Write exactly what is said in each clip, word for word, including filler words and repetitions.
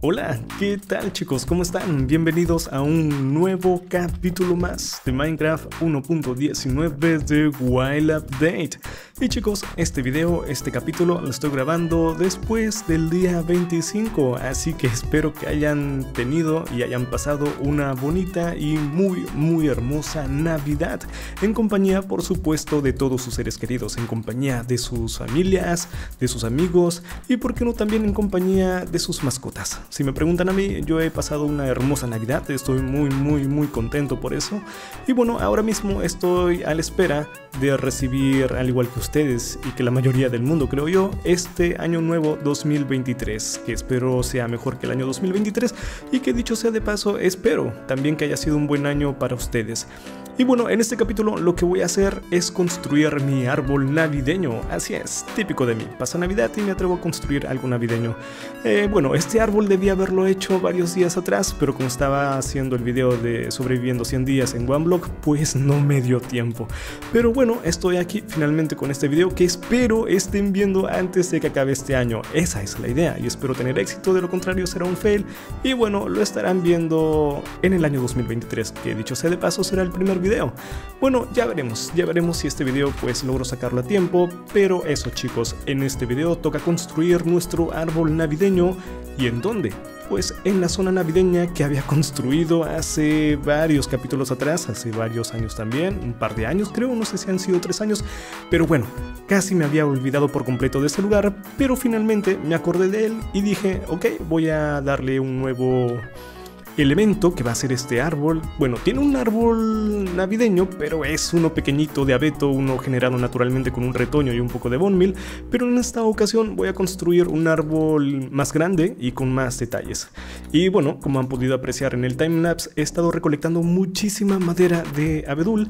Hola, ¿qué tal chicos? ¿Cómo están? Bienvenidos a un nuevo capítulo más de Minecraft uno punto diecinueve de Wild Update. Y chicos, este video, este capítulo lo estoy grabando después del día veinticinco, así que espero que hayan tenido y hayan pasado una bonita y muy muy hermosa Navidad, en compañía por supuesto de todos sus seres queridos, en compañía de sus familias, de sus amigos y por qué no también en compañía de sus mascotas. Si me preguntan a mí, yo he pasado una hermosa Navidad, estoy muy muy muy contento por eso. Y bueno, ahora mismo estoy a la espera de recibir, al igual que ustedes y que la mayoría del mundo creo yo, este año nuevo dos mil veintitrés, que espero sea mejor que el año dos mil veintitrés y que dicho sea de paso, espero también que haya sido un buen año para ustedes. Y bueno, en este capítulo lo que voy a hacer es construir mi árbol navideño. Así es, típico de mí. Pasa Navidad y me atrevo a construir algo navideño. Eh, bueno, este árbol debía haberlo hecho varios días atrás, pero como estaba haciendo el video de sobreviviendo cien días en OneBlock, pues no me dio tiempo. Pero bueno, estoy aquí finalmente con este video que espero estén viendo antes de que acabe este año. Esa es la idea y espero tener éxito, de lo contrario será un fail. Y bueno, lo estarán viendo en el año dos mil veintitrés, que dicho sea de paso será el primer video. Video. Bueno, ya veremos, ya veremos si este video pues logro sacarlo a tiempo, pero eso chicos, en este video toca construir nuestro árbol navideño. ¿Y en dónde? Pues en la zona navideña que había construido hace varios capítulos atrás, hace varios años también, un par de años creo, no sé si han sido tres años, pero bueno, casi me había olvidado por completo de este lugar, pero finalmente me acordé de él y dije, ok, voy a darle un nuevo elemento que va a ser este árbol. Bueno, tiene un árbol navideño, pero es uno pequeñito de abeto, uno generado naturalmente con un retoño y un poco de bone meal, pero en esta ocasión voy a construir un árbol más grande y con más detalles. Y bueno, como han podido apreciar en el timelapse, he estado recolectando muchísima madera de abedul.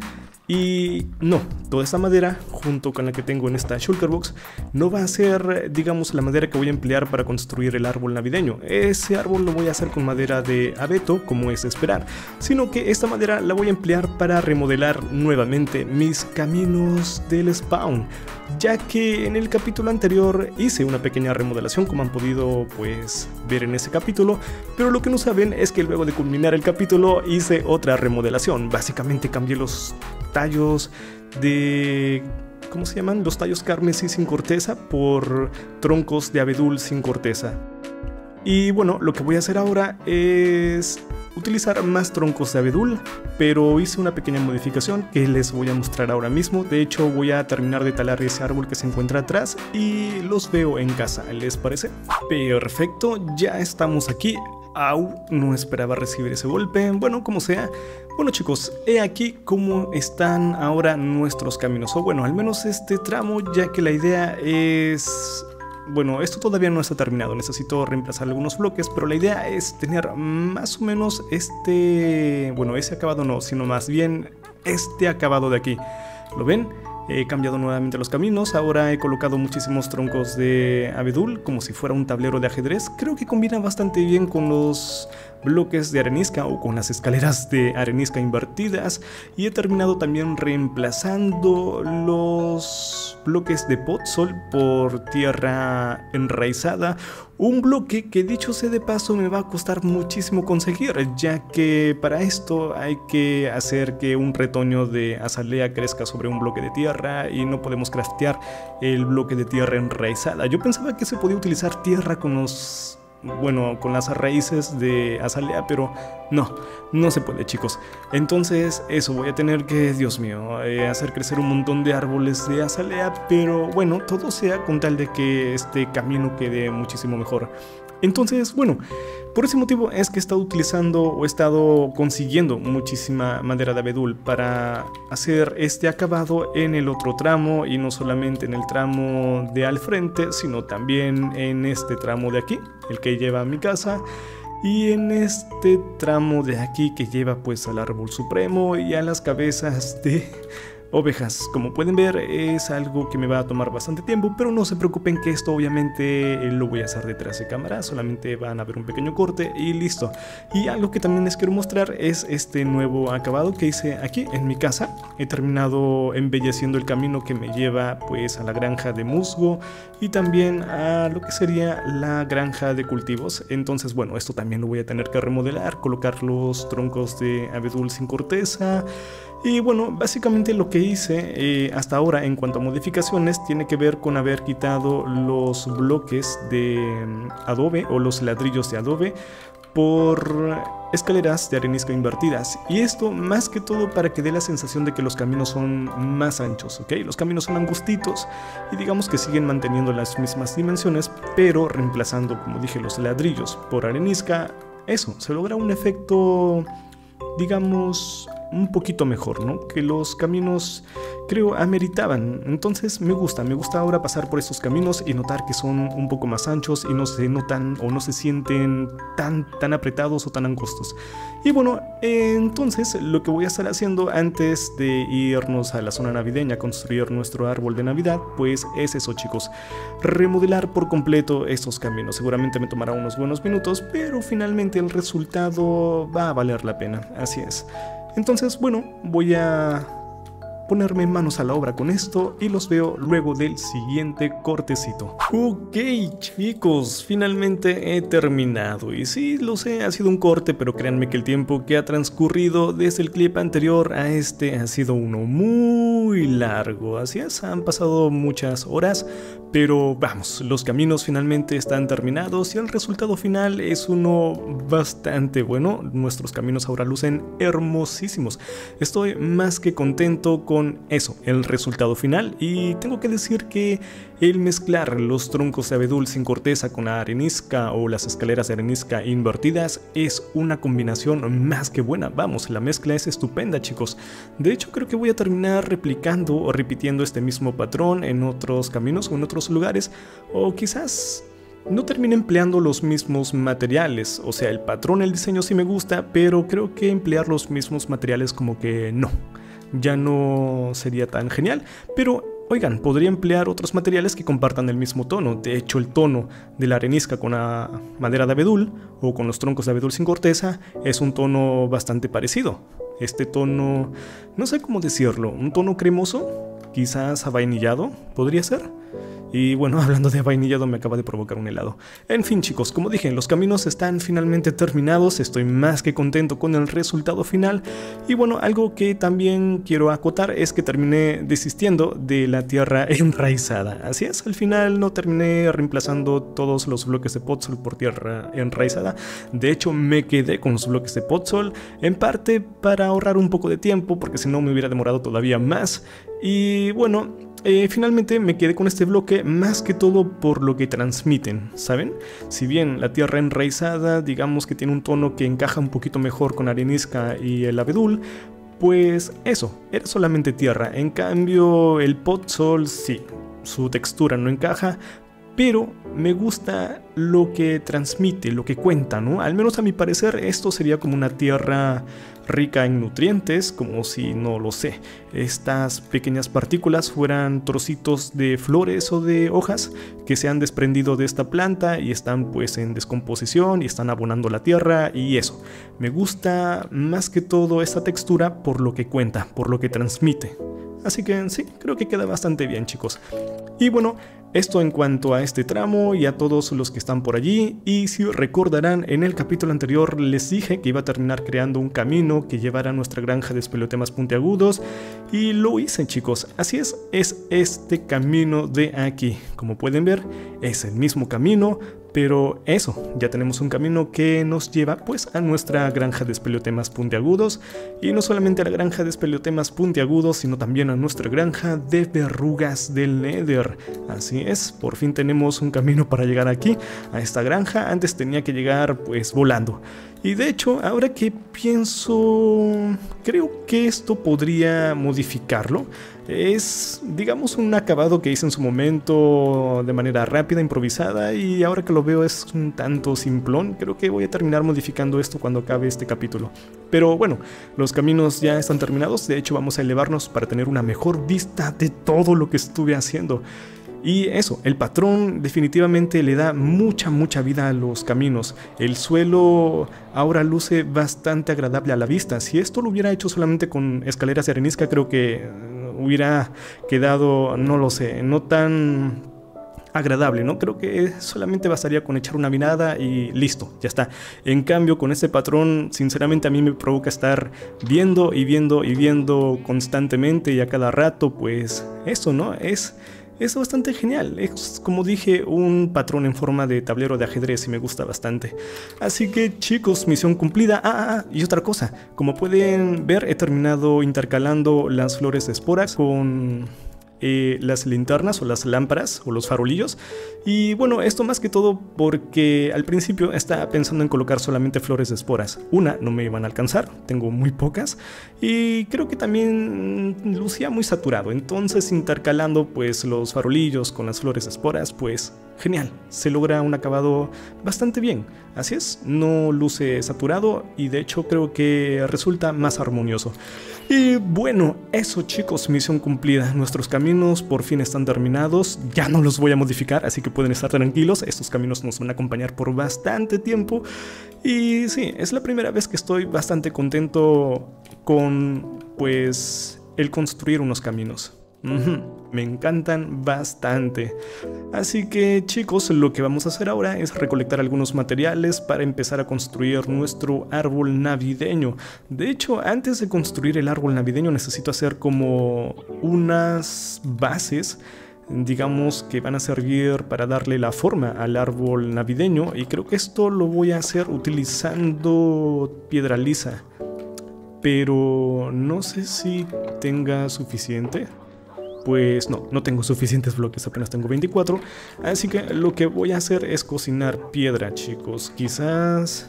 Y no, toda esta madera, junto con la que tengo en esta shulker box, no va a ser, digamos, la madera que voy a emplear para construir el árbol navideño. Ese árbol lo voy a hacer con madera de abeto, como es de esperar, sino que esta madera la voy a emplear para remodelar nuevamente mis caminos del spawn, ya que en el capítulo anterior hice una pequeña remodelación, como han podido pues ver en ese capítulo, pero lo que no saben es que luego de culminar el capítulo hice otra remodelación. Básicamente cambié los tallos de... ¿cómo se llaman? Los tallos carmesí sin corteza por troncos de abedul sin corteza. Y bueno, lo que voy a hacer ahora es utilizar más troncos de abedul, pero hice una pequeña modificación que les voy a mostrar ahora mismo. De hecho, voy a terminar de talar ese árbol que se encuentra atrás y los veo en casa, ¿les parece? Perfecto, ya estamos aquí. Au, no esperaba recibir ese golpe. Bueno, como sea. Bueno chicos, he aquí cómo están ahora nuestros caminos, o bueno, al menos este tramo, ya que la idea es... Bueno, esto todavía no está terminado, necesito reemplazar algunos bloques, pero la idea es tener más o menos este... Bueno, ese acabado no, sino más bien este acabado de aquí. ¿Lo ven? He cambiado nuevamente los caminos, ahora he colocado muchísimos troncos de abedul, como si fuera un tablero de ajedrez. Creo que combina bastante bien con los bloques de arenisca o con las escaleras de arenisca invertidas. Y he terminado también reemplazando los bloques de podzol por tierra enraizada. Un bloque que dicho sea de paso me va a costar muchísimo conseguir, ya que para esto hay que hacer que un retoño de azalea crezca sobre un bloque de tierra y no podemos craftear el bloque de tierra enraizada. Yo pensaba que se podía utilizar tierra con los... bueno, con las raíces de azalea, pero no, no se puede chicos. Entonces eso, voy a tener que, Dios mío, eh, hacer crecer un montón de árboles de azalea, pero bueno, todo sea con tal de que este camino quede muchísimo mejor. Entonces, bueno, por ese motivo es que he estado utilizando o he estado consiguiendo muchísima madera de abedul para hacer este acabado en el otro tramo, y no solamente en el tramo de al frente, sino también en este tramo de aquí, el que lleva a mi casa, y en este tramo de aquí que lleva pues al árbol supremo y a las cabezas de... ovejas. Como pueden ver, es algo que me va a tomar bastante tiempo, pero no se preocupen que esto obviamente lo voy a hacer detrás de cámara, solamente van a ver un pequeño corte y listo. Y algo que también les quiero mostrar es este nuevo acabado que hice aquí en mi casa. He terminado embelleciendo el camino que me lleva pues a la granja de musgo y también a lo que sería la granja de cultivos. Entonces bueno, esto también lo voy a tener que remodelar, colocar los troncos de abedul sin corteza. Y bueno, básicamente lo que hice eh, hasta ahora en cuanto a modificaciones tiene que ver con haber quitado los bloques de um, adobe o los ladrillos de adobe por escaleras de arenisca invertidas, y esto más que todo para que dé la sensación de que los caminos son más anchos, ¿ok? Los caminos son angustitos y digamos que siguen manteniendo las mismas dimensiones, pero reemplazando, como dije, los ladrillos por arenisca, eso, se logra un efecto, digamos, un poquito mejor, ¿no? Que los caminos, creo, ameritaban. Entonces me gusta, me gusta ahora pasar por estos caminos y notar que son un poco más anchos y no se notan o no se sienten tan, tan apretados o tan angostos. Y bueno, eh, entonces lo que voy a estar haciendo antes de irnos a la zona navideña a construir nuestro árbol de Navidad, pues es eso, chicos, remodelar por completo estos caminos. Seguramente me tomará unos buenos minutos, pero finalmente el resultado va a valer la pena, así es. Entonces, bueno, voy a ponerme manos a la obra con esto y los veo luego del siguiente cortecito. Ok, chicos, finalmente he terminado. Y sí, lo sé, ha sido un corte, pero créanme que el tiempo que ha transcurrido desde el clip anterior a este ha sido uno muy largo. Así es, han pasado muchas horas, pero vamos, los caminos finalmente están terminados y el resultado final es uno bastante bueno. Nuestros caminos ahora lucen hermosísimos. Estoy más que contento con Con eso, el resultado final, y tengo que decir que el mezclar los troncos de abedul sin corteza con la arenisca o las escaleras de arenisca invertidas es una combinación más que buena. Vamos, la mezcla es estupenda, chicos. De hecho, creo que voy a terminar replicando o repitiendo este mismo patrón en otros caminos o en otros lugares, o quizás no termine empleando los mismos materiales. O sea, el patrón, el diseño sí me gusta, pero creo que emplear los mismos materiales como que no. Ya no sería tan genial, pero oigan, podría emplear otros materiales que compartan el mismo tono. De hecho, el tono de la arenisca con la madera de abedul o con los troncos de abedul sin corteza es un tono bastante parecido. Este tono, no sé cómo decirlo, un tono cremoso, quizás avainillado, podría ser. Y bueno, hablando de vainillado me acaba de provocar un helado. En fin, chicos, como dije, los caminos están finalmente terminados, estoy más que contento con el resultado final. Y bueno, algo que también quiero acotar es que terminé desistiendo de la tierra enraizada. Así es, al final no terminé reemplazando todos los bloques de podzol por tierra enraizada. De hecho, me quedé con los bloques de podzol, en parte para ahorrar un poco de tiempo, porque si no me hubiera demorado todavía más. Y bueno, eh, finalmente me quedé con este bloque más que todo por lo que transmiten, ¿saben? Si bien la tierra enraizada, digamos que tiene un tono que encaja un poquito mejor con arenisca y el abedul, pues eso, era solamente tierra. En cambio, el podzol sí, su textura no encaja, pero me gusta lo que transmite, lo que cuenta, ¿no? Al menos a mi parecer esto sería como una tierra rica en nutrientes, como si, no lo sé, estas pequeñas partículas fueran trocitos de flores o de hojas que se han desprendido de esta planta y están pues en descomposición y están abonando la tierra, y eso, me gusta más que todo esta textura por lo que cuenta, por lo que transmite. Así que sí, creo que queda bastante bien, chicos. Y bueno, esto en cuanto a este tramo y a todos los que están por allí. Y si recordarán, en el capítulo anterior les dije que iba a terminar creando un camino que llevara a nuestra granja de espeleotemas puntiagudos, y lo hice, chicos. Así es, es este camino de aquí. Como pueden ver, es el mismo camino, pero eso, ya tenemos un camino que nos lleva pues a nuestra granja de espeleotemas puntiagudos, y no solamente a la granja de espeleotemas puntiagudos, sino también a nuestra granja de verrugas del Nether. Así es, por fin tenemos un camino para llegar aquí, a esta granja. Antes tenía que llegar pues volando. Y de hecho, ahora que pienso, creo que esto podría modificarlo. Es, digamos, un acabado que hice en su momento de manera rápida, improvisada, y ahora que lo veo es un tanto simplón. Creo que voy a terminar modificando esto cuando acabe este capítulo. Pero bueno, los caminos ya están terminados. De hecho, vamos a elevarnos para tener una mejor vista de todo lo que estuve haciendo. Y eso, el patrón definitivamente le da mucha, mucha vida a los caminos. El suelo ahora luce bastante agradable a la vista. Si esto lo hubiera hecho solamente con escaleras de arenisca, creo que hubiera quedado, no lo sé, no tan agradable, ¿no? Creo que solamente bastaría con echar una mirada y listo, ya está. En cambio, con este patrón, sinceramente a mí me provoca estar viendo y viendo y viendo constantemente y a cada rato, pues eso, ¿no? Es... Es bastante genial, es como dije un patrón en forma de tablero de ajedrez y me gusta bastante. Así que chicos, misión cumplida. Ah, ah, ah, y otra cosa, como pueden ver he terminado intercalando las flores de esporas con eh, las linternas o las lámparas o los farolillos. Y bueno, esto más que todo porque al principio estaba pensando en colocar solamente flores de esporas. Una, no me iban a alcanzar, tengo muy pocas. Y creo que también lucía muy saturado. Entonces intercalando pues los farolillos con las flores de esporas, pues genial. Se logra un acabado bastante bien. Así es, no luce saturado y de hecho creo que resulta más armonioso. Y bueno, eso chicos, misión cumplida. Nuestros caminos por fin están terminados. Ya no los voy a modificar, así que pueden estar tranquilos. Estos caminos nos van a acompañar por bastante tiempo. Y sí, es la primera vez que estoy bastante contento con, pues, el construir unos caminos. Uh-huh. Me encantan bastante. Así que chicos, lo que vamos a hacer ahora es recolectar algunos materiales para empezar a construir nuestro árbol navideño. De hecho, antes de construir el árbol navideño necesito hacer como unas bases, digamos, que van a servir para darle la forma al árbol navideño, y creo que esto lo voy a hacer utilizando piedra lisa, pero no sé si tenga suficiente. Pues no, no tengo suficientes bloques, apenas tengo veinticuatro, así que lo que voy a hacer es cocinar piedra, chicos. Quizás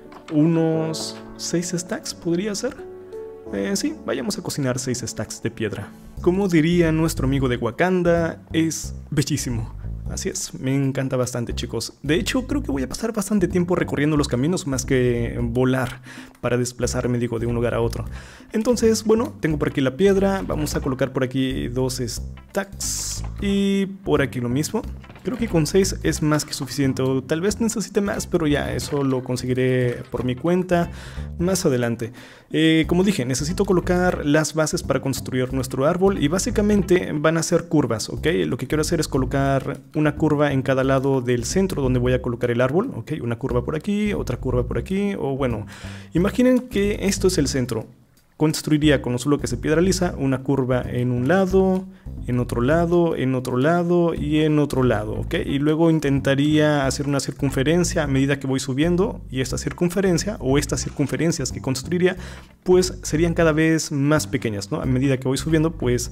unos seis stacks podría ser. Eh, sí, vayamos a cocinar seis stacks de piedra. Como diría nuestro amigo de Wakanda, es bellísimo. Así es, me encanta bastante chicos. De hecho, creo que voy a pasar bastante tiempo recorriendo los caminos más que volar para desplazarme, digo, de un lugar a otro. Entonces, bueno, tengo por aquí la piedra. Vamos a colocar por aquí dos stacks y por aquí lo mismo. Creo que con seis es más que suficiente, o tal vez necesite más, pero ya eso lo conseguiré por mi cuenta más adelante. Eh, como dije, necesito colocar las bases para construir nuestro árbol y básicamente van a ser curvas, ¿ok? Lo que quiero hacer es colocar una curva en cada lado del centro donde voy a colocar el árbol, ¿ok? Una curva por aquí, otra curva por aquí, o bueno, imaginen que esto es el centro. Construiría con los bloques de piedra lisa una curva en un lado, en otro lado, en otro lado y en otro lado, ¿ok? Y luego intentaría hacer una circunferencia a medida que voy subiendo, y esta circunferencia o estas circunferencias que construiría pues serían cada vez más pequeñas, ¿no? A medida que voy subiendo pues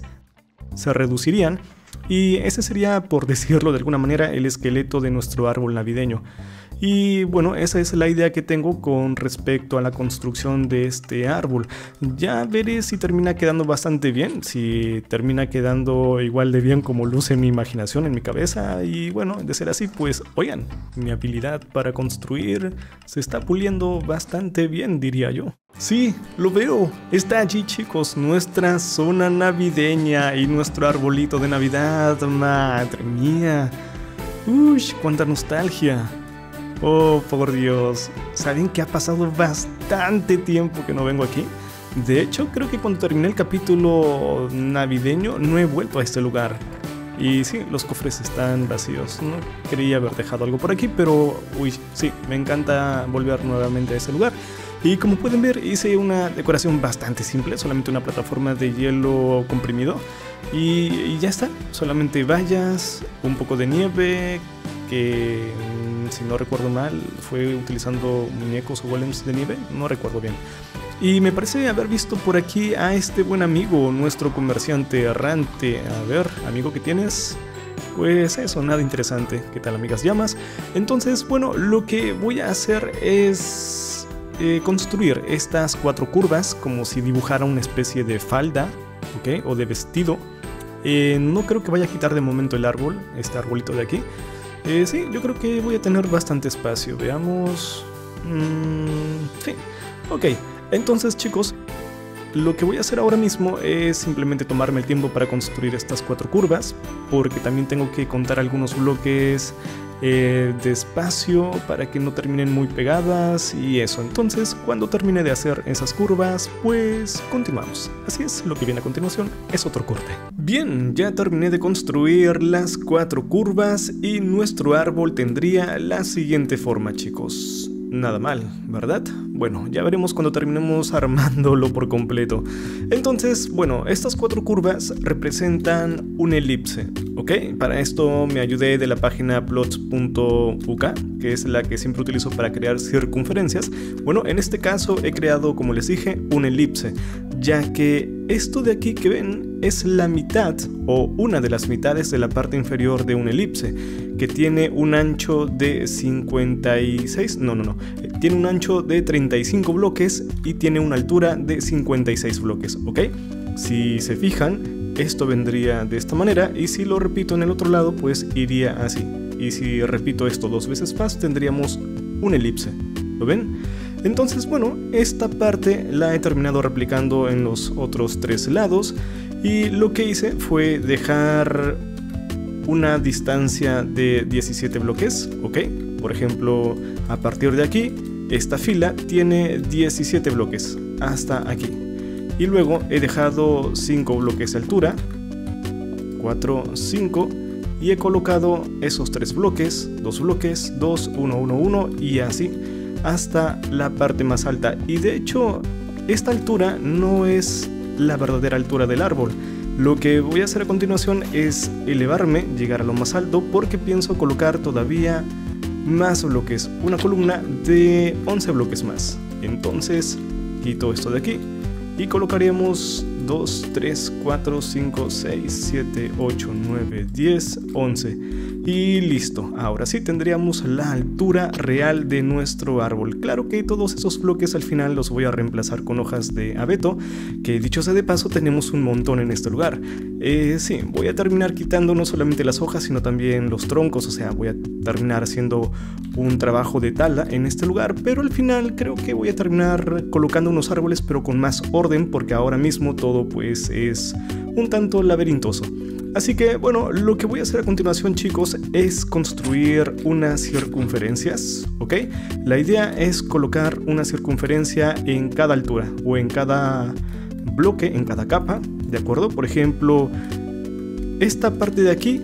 se reducirían, y ese sería, por decirlo de alguna manera, el esqueleto de nuestro árbol navideño. Y bueno, esa es la idea que tengo con respecto a la construcción de este árbol. Ya veré si termina quedando bastante bien, si termina quedando igual de bien como luce en mi imaginación, en mi cabeza. Y bueno, de ser así, pues oigan, mi habilidad para construir se está puliendo bastante bien, diría yo. Sí, lo veo, está allí chicos, nuestra zona navideña y nuestro arbolito de Navidad, madre mía. Uy, cuánta nostalgia. Oh, por Dios, ¿saben que ha pasado bastante tiempo que no vengo aquí? De hecho, creo que cuando terminé el capítulo navideño no he vuelto a este lugar. Y sí, los cofres están vacíos. No quería haber dejado algo por aquí, pero uy, sí, me encanta volver nuevamente a ese lugar. Y como pueden ver, hice una decoración bastante simple, solamente una plataforma de hielo comprimido. Y, y ya está, solamente vallas, un poco de nieve, que si no recuerdo mal fue utilizando muñecos o golems de nieve, no recuerdo bien. Y me parece haber visto por aquí a este buen amigo, nuestro comerciante errante. A ver, amigo, ¿qué tienes? Pues eso, nada interesante. ¿Qué tal, amigas llamas? Entonces, bueno, lo que voy a hacer es eh, construir estas cuatro curvas como si dibujara una especie de falda, ¿ok? O de vestido. Eh, no creo que vaya a quitar de momento el árbol, este arbolito de aquí. Eh, sí, yo creo que voy a tener bastante espacio. Veamos... Mm, sí, ok. Entonces, chicos, lo que voy a hacer ahora mismo es simplemente tomarme el tiempo para construir estas cuatro curvas, porque también tengo que contar algunos bloques eh, de espacio para que no terminen muy pegadas y eso. Entonces, cuando termine de hacer esas curvas, pues continuamos. Así es, lo que viene a continuación es otro corte. Bien, ya terminé de construir las cuatro curvas y nuestro árbol tendría la siguiente forma, chicos. Nada mal, ¿verdad? Bueno, ya veremos cuando terminemos armándolo por completo. Entonces, bueno, estas cuatro curvas representan un elipse, ¿ok? Para esto me ayudé de la página plots punto u k, que es la que siempre utilizo para crear circunferencias. Bueno, en este caso he creado, como les dije, un elipse, ya que esto de aquí que ven es la mitad o una de las mitades de la parte inferior de un elipse, que tiene un ancho de cincuenta y seis, no, no, no, tiene un ancho de treinta y cinco bloques y tiene una altura de cincuenta y seis bloques, ¿ok? Si se fijan, esto vendría de esta manera y si lo repito en el otro lado, pues iría así. Y si repito esto dos veces más, tendríamos un elipse, ¿lo ven? Entonces, bueno, esta parte la he terminado replicando en los otros tres lados y lo que hice fue dejar una distancia de diecisiete bloques, ¿ok? Por ejemplo, a partir de aquí, esta fila tiene diecisiete bloques hasta aquí. Y luego he dejado cinco bloques de altura, cuatro, cinco, y he colocado esos tres bloques, dos bloques, dos, uno, uno, uno y así hasta la parte más alta. Y de hecho, esta altura no es la verdadera altura del árbol. Lo que voy a hacer a continuación es elevarme, llegar a lo más alto, porque pienso colocar todavía más bloques, una columna de once bloques más. Entonces quito esto de aquí y colocaríamos dos, tres, cuatro, cinco, seis, siete, ocho, nueve, diez, once y listo. Ahora sí tendríamos la altura real de nuestro árbol. Claro que todos esos bloques al final los voy a reemplazar con hojas de abeto, que dicho sea de paso tenemos un montón en este lugar. Eh, sí, voy a terminar quitando no solamente las hojas sino también los troncos, o sea, voy a terminar haciendo un trabajo de tala en este lugar, pero al final creo que voy a terminar colocando unos árboles pero con más orden, porque ahora mismo todo pues es un tanto laberintoso. Así que bueno, lo que voy a hacer a continuación, chicos, es construir unas circunferencias, ¿ok? La idea es colocar una circunferencia en cada altura o en cada bloque, en cada capa, ¿de acuerdo? Por ejemplo, esta parte de aquí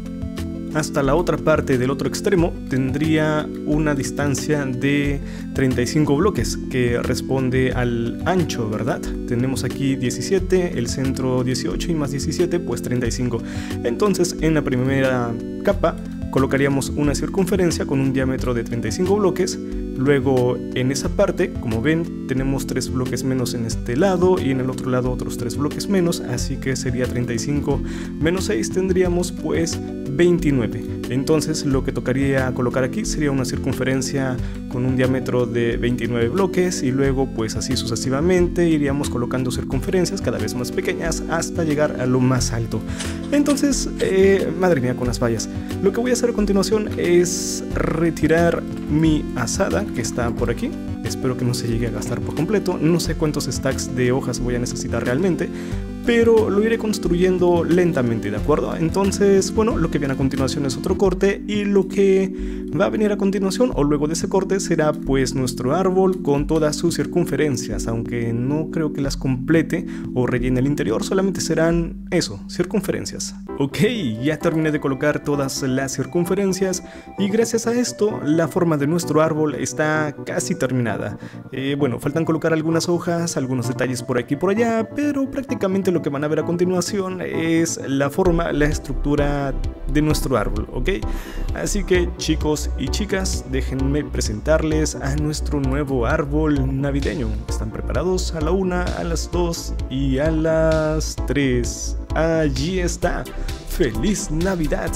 hasta la otra parte del otro extremo tendría una distancia de treinta y cinco bloques, que responde al ancho, ¿verdad? Tenemos aquí diecisiete, el centro dieciocho y más diecisiete, pues treinta y cinco. Entonces, en la primera capa colocaríamos una circunferencia con un diámetro de treinta y cinco bloques. Luego, en esa parte, como ven, tenemos tres bloques menos en este lado y en el otro lado otros tres bloques menos, así que sería treinta y cinco menos seis, tendríamos pues veintinueve. Entonces lo que tocaría colocar aquí sería una circunferencia con un diámetro de veintinueve bloques y luego pues así sucesivamente iríamos colocando circunferencias cada vez más pequeñas hasta llegar a lo más alto. Entonces, eh, madre mía con las fallas. Lo que voy a hacer a continuación es retirar mi azada que está por aquí. Espero que no se llegue a gastar por completo. No sé cuántos stacks de hojas voy a necesitar realmente, pero lo iré construyendo lentamente, ¿de acuerdo? Entonces, bueno, lo que viene a continuación es otro corte y lo que va a venir a continuación o luego de ese corte será pues nuestro árbol con todas sus circunferencias, aunque no creo que las complete o rellene el interior, solamente serán eso, circunferencias. Ok, ya terminé de colocar todas las circunferencias y gracias a esto la forma de nuestro árbol está casi terminada. Eh, bueno, faltan colocar algunas hojas, algunos detalles por aquí y por allá, pero prácticamente lo que van a ver a continuación es la forma, la estructura de nuestro árbol, ¿ok? Así que chicos y chicas, déjenme presentarles a nuestro nuevo árbol navideño. ¿Están preparados? A la una, a las dos y a las tres. Allí está. ¡Feliz Navidad!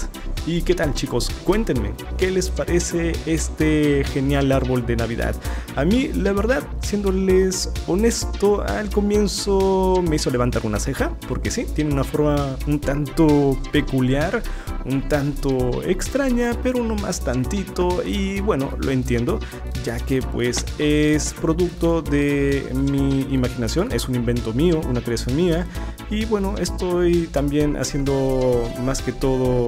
¿Y qué tal, chicos? Cuéntenme, ¿qué les parece este genial árbol de Navidad? A mí, la verdad, siéndoles honesto, al comienzo me hizo levantar una ceja, porque sí, tiene una forma un tanto peculiar, un tanto extraña, pero no más tantito, y bueno, lo entiendo, ya que pues es producto de mi imaginación, es un invento mío, una creación mía, y bueno, estoy también haciendo más que todo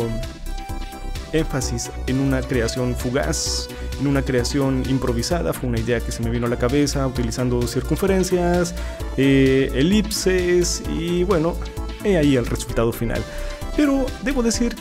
énfasis en una creación fugaz, en una creación improvisada. Fue una idea que se me vino a la cabeza utilizando circunferencias, eh, elipses, y bueno, he ahí el resultado final. Pero debo decir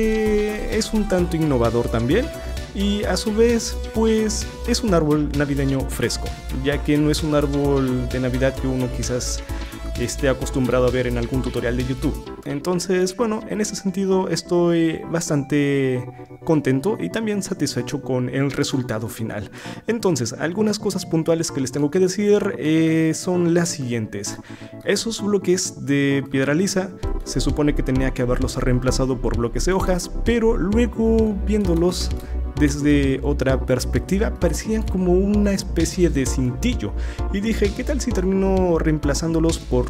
que es un tanto innovador también, y a su vez pues es un árbol navideño fresco, ya que no es un árbol de Navidad que uno quizás esté acostumbrado a ver en algún tutorial de YouTube. Entonces, bueno, en ese sentido estoy bastante contento y también satisfecho con el resultado final. Entonces, algunas cosas puntuales que les tengo que decir eh, son las siguientes. Esos bloques de piedra lisa se supone que tenía que haberlos reemplazado por bloques de hojas, pero luego viéndolos desde otra perspectiva parecían como una especie de cintillo, y dije, ¿qué tal si termino reemplazándolos por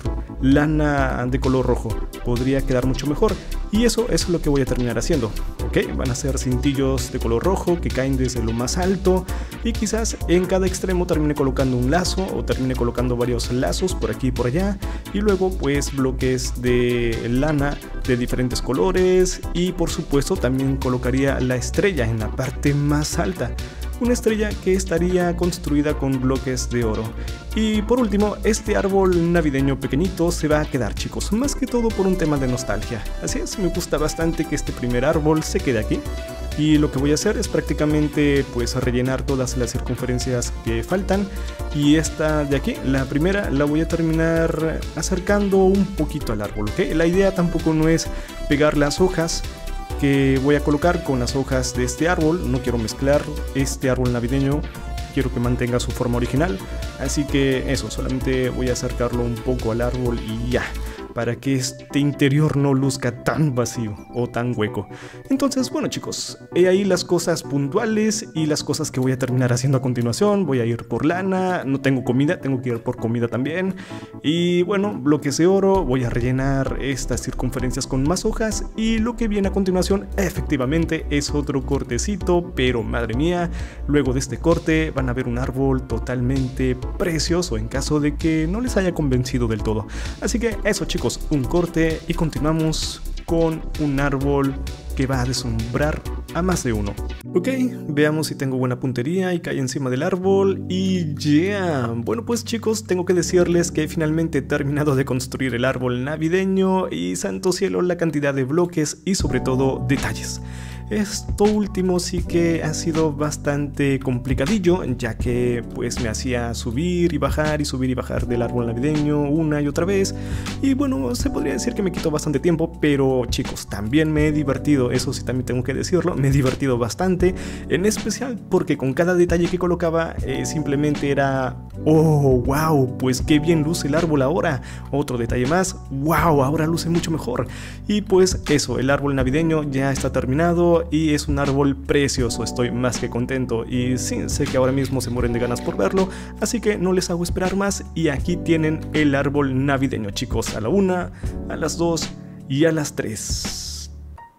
lana de color rojo? Podría quedar mucho mejor, y eso es lo que voy a terminar haciendo. Ok, van a ser cintillos de color rojo que caen desde lo más alto, y quizás en cada extremo termine colocando un lazo o termine colocando varios lazos por aquí y por allá, y luego pues bloques de lana de diferentes colores, y por supuesto también colocaría la estrella en la parte más alta, una estrella que estaría construida con bloques de oro. Y por último, este árbol navideño pequeñito se va a quedar, chicos, más que todo por un tema de nostalgia. Así es, me gusta bastante que este primer árbol se quede aquí, y lo que voy a hacer es prácticamente pues rellenar todas las circunferencias que faltan, y esta de aquí, la primera, la voy a terminar acercando un poquito al árbol, ¿ok? La idea tampoco no es pegar las hojas que voy a colocar con las hojas de este árbol, no quiero mezclar este árbol navideño, quiero que mantenga su forma original, así que eso, solamente voy a acercarlo un poco al árbol y ya, para que este interior no luzca tan vacío o tan hueco. Entonces, bueno, chicos, he ahí las cosas puntuales y las cosas que voy a terminar haciendo a continuación. Voy a ir por lana, no tengo comida, tengo que ir por comida también, y bueno, bloques de oro, voy a rellenar estas circunferencias con más hojas, y lo que viene a continuación efectivamente es otro cortecito, pero madre mía, luego de este corte van a ver un árbol totalmente precioso en caso de que no les haya convencido del todo. Así que eso, chicos, un corte y continuamos con un árbol que va a deslumbrar a más de uno. Ok, veamos si tengo buena puntería y cae encima del árbol, y ya, yeah. Bueno pues, chicos, tengo que decirles que finalmente he terminado de construir el árbol navideño, y santo cielo la cantidad de bloques y sobre todo detalles. Esto último sí que ha sido bastante complicadillo, ya que pues me hacía subir y bajar y subir y bajar del árbol navideño una y otra vez, y bueno, se podría decir que me quitó bastante tiempo, pero chicos, también me he divertido, eso sí también tengo que decirlo, me he divertido bastante, en especial porque con cada detalle que colocaba eh, simplemente era, oh, wow, pues qué bien luce el árbol ahora, otro detalle más, wow, ahora luce mucho mejor, y pues eso, el árbol navideño ya está terminado, y es un árbol precioso, estoy más que contento, y sí, sé que ahora mismo se mueren de ganas por verlo, así que no les hago esperar más, y aquí tienen el árbol navideño, chicos, a la una, a las dos y a las tres.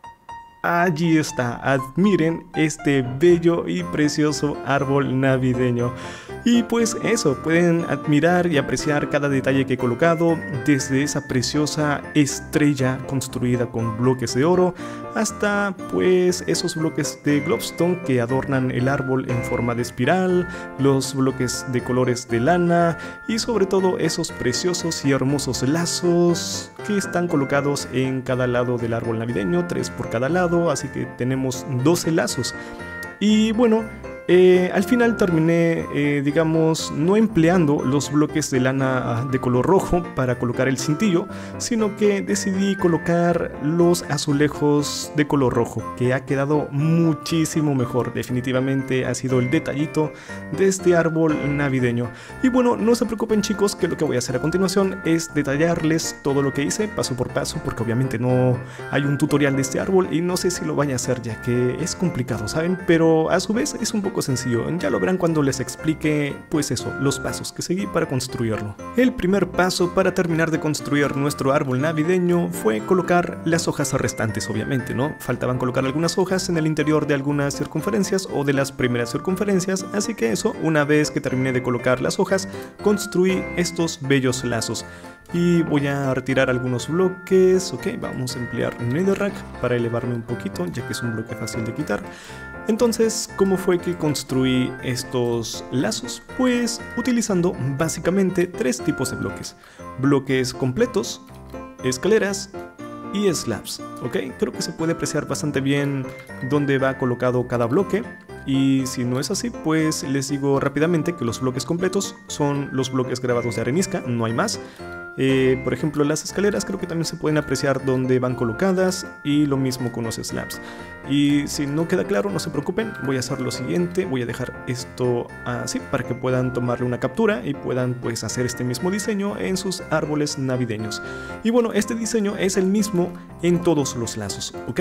Allí está, admiren este bello y precioso árbol navideño. Y pues eso, pueden admirar y apreciar cada detalle que he colocado, desde esa preciosa estrella construida con bloques de oro hasta pues esos bloques de glowstone que adornan el árbol en forma de espiral, los bloques de colores de lana y sobre todo esos preciosos y hermosos lazos que están colocados en cada lado del árbol navideño, tres por cada lado, así que tenemos doce lazos. Y bueno, Eh, al final terminé, eh, digamos, no empleando los bloques de lana de color rojo para colocar el cintillo, sino que decidí colocar los azulejos de color rojo, que ha quedado muchísimo mejor. Definitivamente ha sido el detallito de este árbol navideño. Y bueno, no se preocupen chicos, que lo que voy a hacer a continuación es detallarles todo lo que hice paso por paso, porque obviamente no hay un tutorial de este árbol y no sé si lo vaya a hacer, ya que es complicado, ¿saben? Pero a su vez es un poco sencillo, ya lo verán cuando les explique, pues eso, los pasos que seguí para construirlo. El primer paso para terminar de construir nuestro árbol navideño fue colocar las hojas restantes, obviamente, ¿no? Faltaban colocar algunas hojas en el interior de algunas circunferencias o de las primeras circunferencias, así que eso, una vez que terminé de colocar las hojas, construí estos bellos lazos. Y voy a retirar algunos bloques. Ok, vamos a emplear Netherrack para elevarme un poquito, ya que es un bloque fácil de quitar. Entonces, ¿cómo fue que construí estos lazos? Pues utilizando básicamente tres tipos de bloques. Bloques completos, escaleras y slabs. Ok, creo que se puede apreciar bastante bien dónde va colocado cada bloque. Y si no es así, pues les digo rápidamente que los bloques completos son los bloques grabados de arenisca, no hay más. Eh, por ejemplo, las escaleras creo que también se pueden apreciar dónde van colocadas, y lo mismo con los slabs. Y si no queda claro, no se preocupen, voy a hacer lo siguiente, voy a dejar esto así para que puedan tomarle una captura y puedan pues hacer este mismo diseño en sus árboles navideños. Y bueno, este diseño es el mismo en todos los lazos, ¿ok?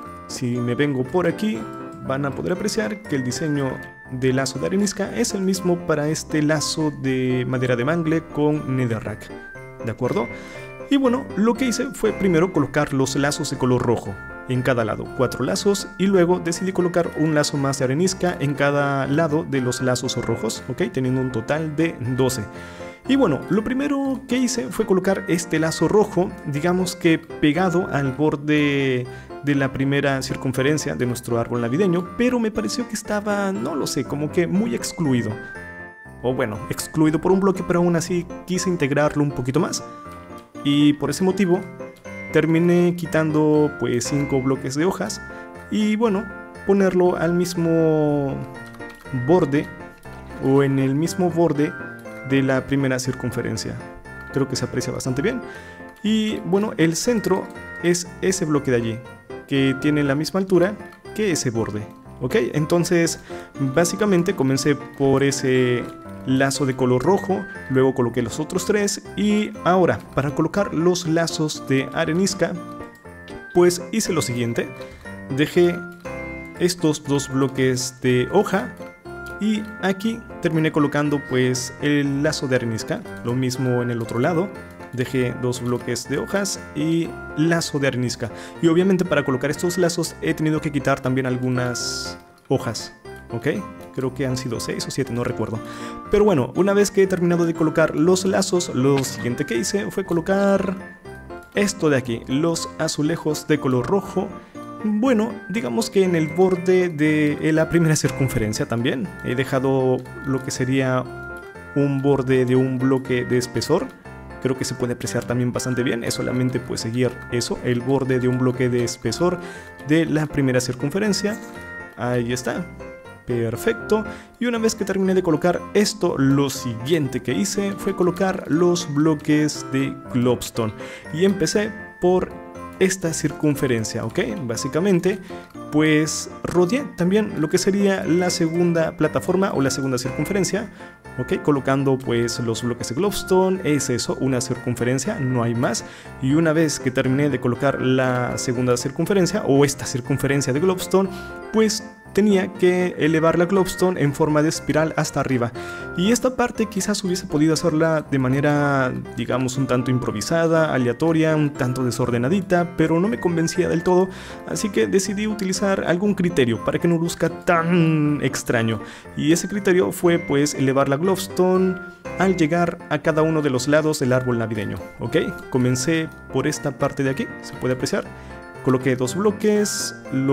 Si me vengo por aquí, van a poder apreciar que el diseño de lazo de arenisca es el mismo para este lazo de madera de mangle con Netherrack. ¿De acuerdo? Y bueno, lo que hice fue primero colocar los lazos de color rojo en cada lado, cuatro lazos, y luego decidí colocar un lazo más de arenisca en cada lado de los lazos rojos, ¿ok? Teniendo un total de doce. Y bueno, lo primero que hice fue colocar este lazo rojo, digamos que pegado al borde de la primera circunferencia de nuestro árbol navideño, pero me pareció que estaba, no lo sé, como que muy excluido. O bueno, excluido por un bloque, pero aún así quise integrarlo un poquito más. Y por ese motivo terminé quitando pues cinco bloques de hojas y bueno, ponerlo al mismo borde o en el mismo borde de la primera circunferencia. Creo que se aprecia bastante bien. Y bueno, el centro es ese bloque de allí, que tiene la misma altura que ese borde. Ok, entonces básicamente comencé por ese lazo de color rojo, luego coloqué los otros tres y ahora para colocar los lazos de arenisca pues hice lo siguiente. Dejé estos dos bloques de hoja y aquí terminé colocando pues el lazo de arenisca, lo mismo en el otro lado. Dejé dos bloques de hojas y lazo de arenisca. Y obviamente para colocar estos lazos he tenido que quitar también algunas hojas, ¿ok? Creo que han sido seis o siete, no recuerdo. Pero bueno, una vez que he terminado de colocar los lazos, lo siguiente que hice fue colocar esto de aquí, los azulejos de color rojo. Bueno, digamos que en el borde de la primera circunferencia también. He dejado lo que sería un borde de un bloque de espesor. Creo que se puede apreciar también bastante bien, es solamente pues seguir eso, el borde de un bloque de espesor de la primera circunferencia. Ahí está, perfecto. Y una vez que terminé de colocar esto, lo siguiente que hice fue colocar los bloques de globstone. Y empecé por esta circunferencia, ¿ok? Básicamente, pues rodeé también lo que sería la segunda plataforma o la segunda circunferencia, ¿ok? Colocando pues los bloques de globstone, es eso, una circunferencia, no hay más. Y una vez que terminé de colocar la segunda circunferencia o esta circunferencia de globstone, pues tenía que elevar la globstone en forma de espiral hasta arriba. Y esta parte quizás hubiese podido hacerla de manera, digamos, un tanto improvisada, aleatoria, un tanto desordenadita, pero no me convencía del todo, así que decidí utilizar algún criterio para que no luzca tan extraño. Y ese criterio fue pues elevar la globstone al llegar a cada uno de los lados del árbol navideño, ¿ok? Comencé por esta parte de aquí, se puede apreciar. Coloqué dos bloques,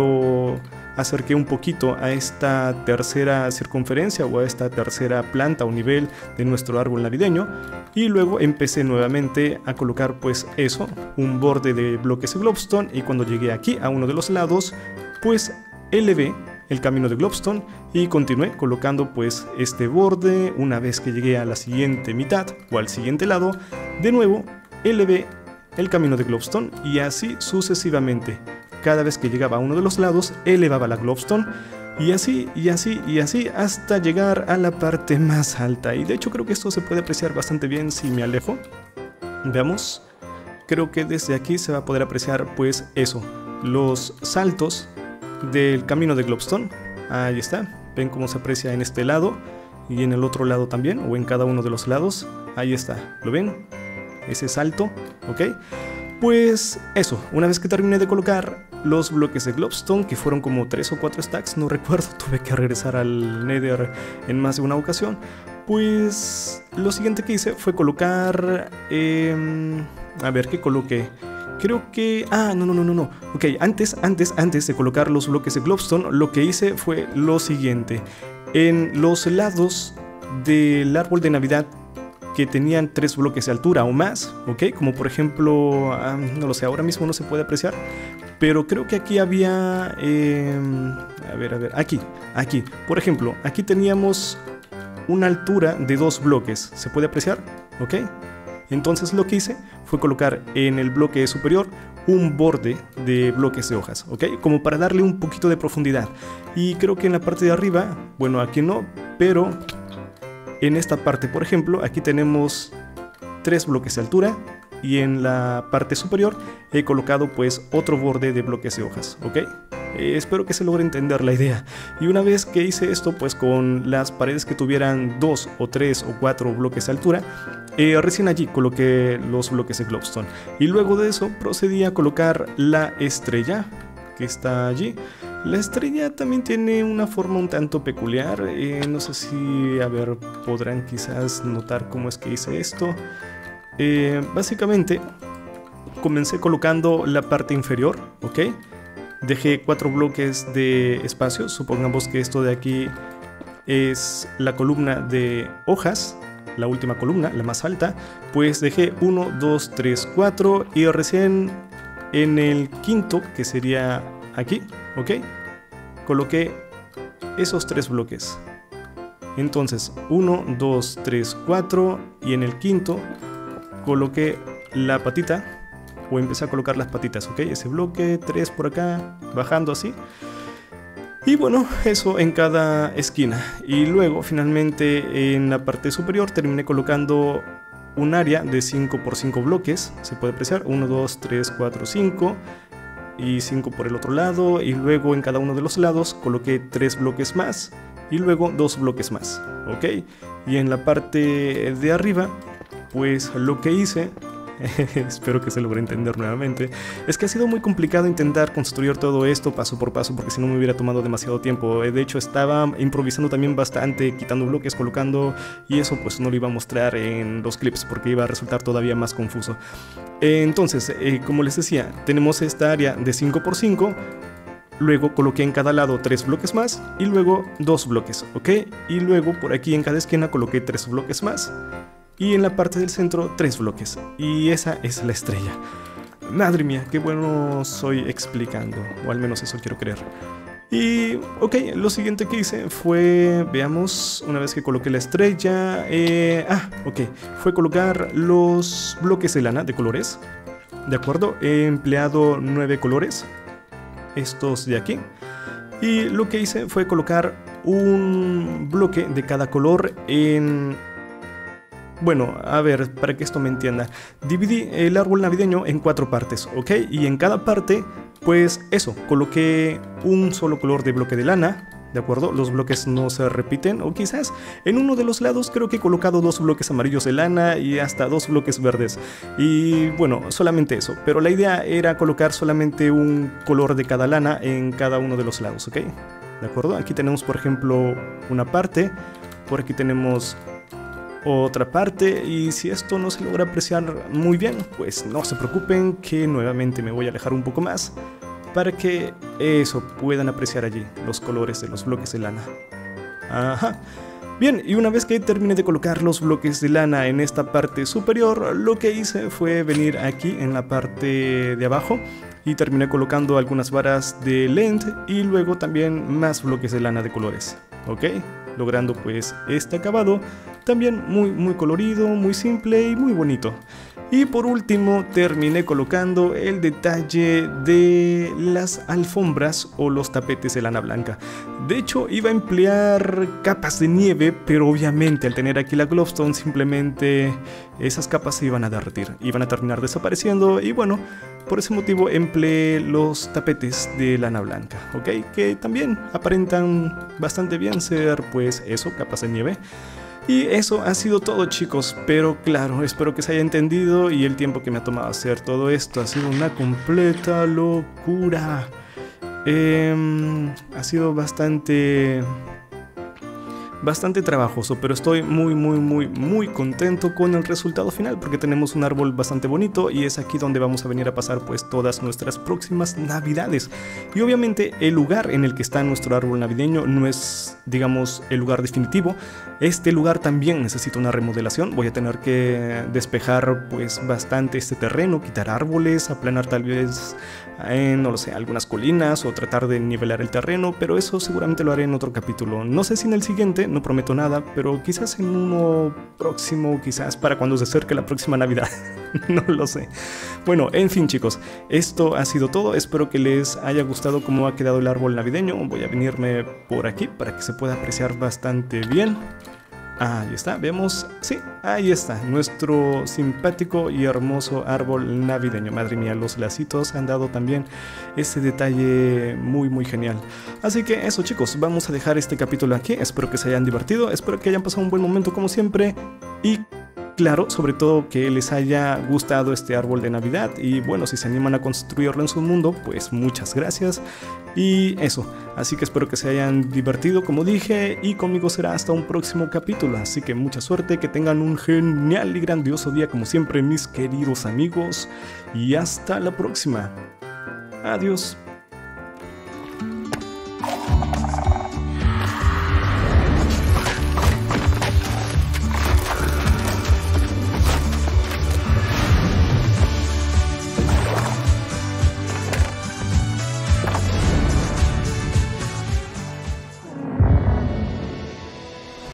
lo acerqué un poquito a esta tercera circunferencia o a esta tercera planta o nivel de nuestro árbol navideño y luego empecé nuevamente a colocar pues eso, un borde de bloques de globstone, y cuando llegué aquí a uno de los lados pues elevé el camino de Globstone y continué colocando pues este borde. Una vez que llegué a la siguiente mitad o al siguiente lado, de nuevo elevé el camino de Globstone y así sucesivamente. Cada vez que llegaba a uno de los lados, elevaba la Globstone y así, y así, y así hasta llegar a la parte más alta. Y de hecho creo que esto se puede apreciar bastante bien si me alejo. Veamos, creo que desde aquí se va a poder apreciar pues eso, los saltos del camino de Globstone. Ahí está, ven cómo se aprecia en este lado y en el otro lado también, o en cada uno de los lados. Ahí está, ¿lo ven? Ese salto, ¿ok? Pues eso, una vez que terminé de colocar los bloques de Globstone, que fueron como tres o cuatro stacks, no recuerdo, tuve que regresar al Nether en más de una ocasión, pues lo siguiente que hice fue colocar... Eh, a ver, ¿qué coloqué? Creo que... Ah, no, no, no, no, no. Ok, antes, antes, antes de colocar los bloques de Globstone, lo que hice fue lo siguiente. En los lados del árbol de Navidad que tenían tres bloques de altura o más, ok, como por ejemplo, ah, no lo sé, ahora mismo no se puede apreciar, pero creo que aquí había... Eh, a ver, a ver, aquí, aquí. Por ejemplo, aquí teníamos una altura de dos bloques. ¿Se puede apreciar? Ok. Entonces lo que hice fue colocar en el bloque superior un borde de bloques de hojas, ¿ok? Como para darle un poquito de profundidad. Y creo que en la parte de arriba, bueno, aquí no, pero en esta parte, por ejemplo, aquí tenemos tres bloques de altura y en la parte superior he colocado pues otro borde de bloques de hojas, ¿ok? Eh, espero que se logre entender la idea. Y una vez que hice esto, pues con las paredes que tuvieran dos o tres o cuatro bloques de altura, eh, recién allí coloqué los bloques de Globstone. Y luego de eso procedí a colocar la estrella que está allí. La estrella también tiene una forma un tanto peculiar. Eh, no sé si, a ver, podrán quizás notar cómo es que hice esto. Eh, básicamente comencé colocando la parte inferior, ¿ok? Dejé cuatro bloques de espacio. Supongamos que esto de aquí es la columna de hojas, la última columna, la más alta. Pues dejé uno, dos, tres, cuatro y recién en el quinto, que sería aquí, ¿ok? Coloqué esos tres bloques. Entonces uno, dos, tres, cuatro y en el quinto coloqué la patita. O empecé a colocar las patitas, ¿ok? Ese bloque, tres por acá, bajando así. Y bueno, eso en cada esquina. Y luego, finalmente, en la parte superior terminé colocando un área de cinco por cinco bloques. Se puede apreciar, uno, dos, tres, cuatro, cinco. Y cinco por el otro lado. Y luego en cada uno de los lados coloqué tres bloques más. Y luego dos bloques más, ¿ok? Y en la parte de arriba, pues lo que hice... espero que se logre entender nuevamente. Es que ha sido muy complicado intentar construir todo esto paso por paso, porque si no me hubiera tomado demasiado tiempo. De hecho estaba improvisando también bastante, quitando bloques, colocando, y eso pues no lo iba a mostrar en los clips porque iba a resultar todavía más confuso. Entonces, eh, como les decía, tenemos esta área de cinco por cinco. Luego coloqué en cada lado tres bloques más y luego dos bloques, ¿ok? Y luego por aquí en cada esquina coloqué tres bloques más. Y en la parte del centro, tres bloques. Y esa es la estrella. Madre mía, qué bueno soy explicando. O al menos eso quiero creer. Y, ok, lo siguiente que hice fue, veamos, una vez que coloqué la estrella... Eh, ah, ok, fue colocar los bloques de lana de colores. ¿De acuerdo? He empleado nueve colores. Estos de aquí. Y lo que hice fue colocar un bloque de cada color en... Bueno, a ver, para que esto me entienda, dividí el árbol navideño en cuatro partes, ¿ok? Y en cada parte, pues eso, coloqué un solo color de bloque de lana, ¿de acuerdo? Los bloques no se repiten, o quizás en uno de los lados creo que he colocado dos bloques amarillos de lana y hasta dos bloques verdes. Y bueno, solamente eso, pero la idea era colocar solamente un color de cada lana en cada uno de los lados, ¿ok? ¿De acuerdo? Aquí tenemos, por ejemplo, una parte, por aquí tenemos... otra parte, y si esto no se logra apreciar muy bien, pues no se preocupen que nuevamente me voy a alejar un poco más para que eso puedan apreciar allí los colores de los bloques de lana. Ajá. Bien, y una vez que terminé de colocar los bloques de lana en esta parte superior, lo que hice fue venir aquí en la parte de abajo y terminé colocando algunas varas de lent y luego también más bloques de lana de colores, ¿ok? Logrando pues este acabado también muy muy colorido, muy simple y muy bonito. Y por último terminé colocando el detalle de las alfombras o los tapetes de lana blanca. De hecho iba a emplear capas de nieve, pero obviamente al tener aquí la Glowstone simplemente esas capas se iban a derretir, iban a terminar desapareciendo y bueno, por ese motivo empleé los tapetes de lana blanca, ¿ok? Que también aparentan bastante bien ser pues eso, capas de nieve. Y eso ha sido todo, chicos, pero claro, espero que se haya entendido y el tiempo que me ha tomado hacer todo esto ha sido una completa locura. Eh, ha sido bastante... bastante trabajoso, pero estoy muy muy muy muy contento con el resultado final porque tenemos un árbol bastante bonito y es aquí donde vamos a venir a pasar pues todas nuestras próximas navidades. Y obviamente el lugar en el que está nuestro árbol navideño no es, digamos, el lugar definitivo. Este lugar también necesita una remodelación. Voy a tener que despejar pues bastante este terreno, quitar árboles, aplanar tal vez eh, no lo sé, algunas colinas o tratar de nivelar el terreno, pero eso seguramente lo haré en otro capítulo. No sé si en el siguiente, no prometo nada, pero quizás en uno próximo, quizás para cuando se acerque la próxima Navidad. No lo sé. Bueno, en fin, chicos, esto ha sido todo. Espero que les haya gustado cómo ha quedado el árbol navideño. Voy a venirme por aquí para que se pueda apreciar bastante bien. Ahí está, vemos, sí, ahí está, nuestro simpático y hermoso árbol navideño. Madre mía, los lacitos han dado también ese detalle muy muy genial. Así que eso, chicos, vamos a dejar este capítulo aquí. Espero que se hayan divertido, espero que hayan pasado un buen momento como siempre. Y claro, sobre todo que les haya gustado este árbol de Navidad. Y bueno, si se animan a construirlo en su mundo, pues muchas gracias. Y eso, así que espero que se hayan divertido como dije. Y conmigo será hasta un próximo capítulo. Así que mucha suerte, que tengan un genial y grandioso día como siempre, mis queridos amigos. Y hasta la próxima. Adiós.